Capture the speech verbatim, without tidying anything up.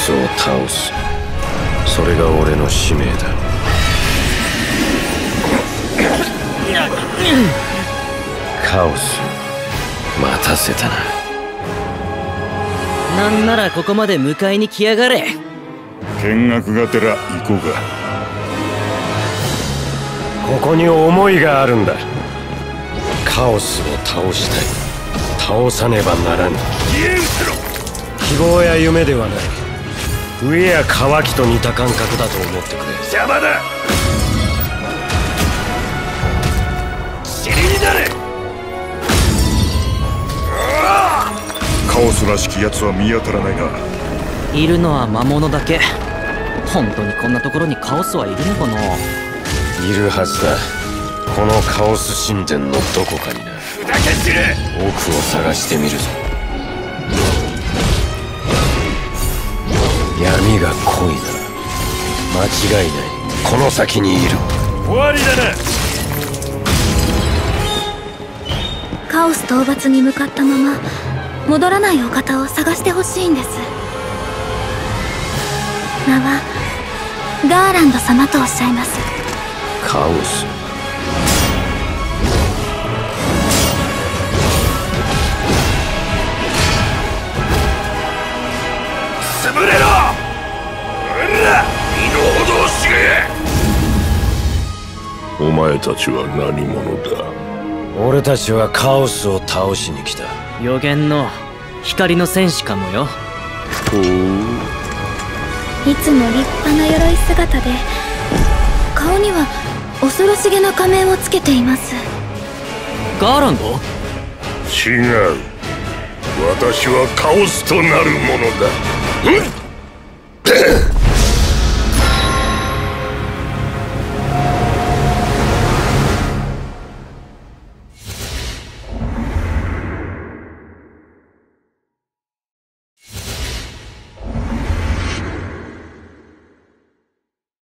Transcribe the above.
スを倒す。それが俺の使命だ。カオス、待たせたな。 なんならここまで迎えに来やがれ。 見学がてら行こうか。 ここに思いがあるんだ。カオスを倒したい。倒さねばならぬ。希望や夢ではない。飢えや渇きと似た感覚だと思ってくれ。邪魔だ。尻になれ。 カオスらしき奴は見当たらないな。 いるのは魔物だけ。本当にこんなところにカオスはいるのかな。 いるはずだ。このカオス神殿のどこかにな。奥を探してみるぞ。闇が濃いな。間違いない。この先にいる。終わりだな。 カオス討伐に向かったまま戻らないお方を探してほしいんです。名はガーランド様とおっしゃいます。 カオス。潰れろ。俺ら身の程を知れ。 お前たちは何者だ。 俺たちはカオスを倒しに来た。 予言の光の戦士かもよ。 ほう。 いつも立派な鎧姿で顔には恐ろしげな仮面をつけています。 ガーランド？ 違う。私はカオスとなるものだ。うん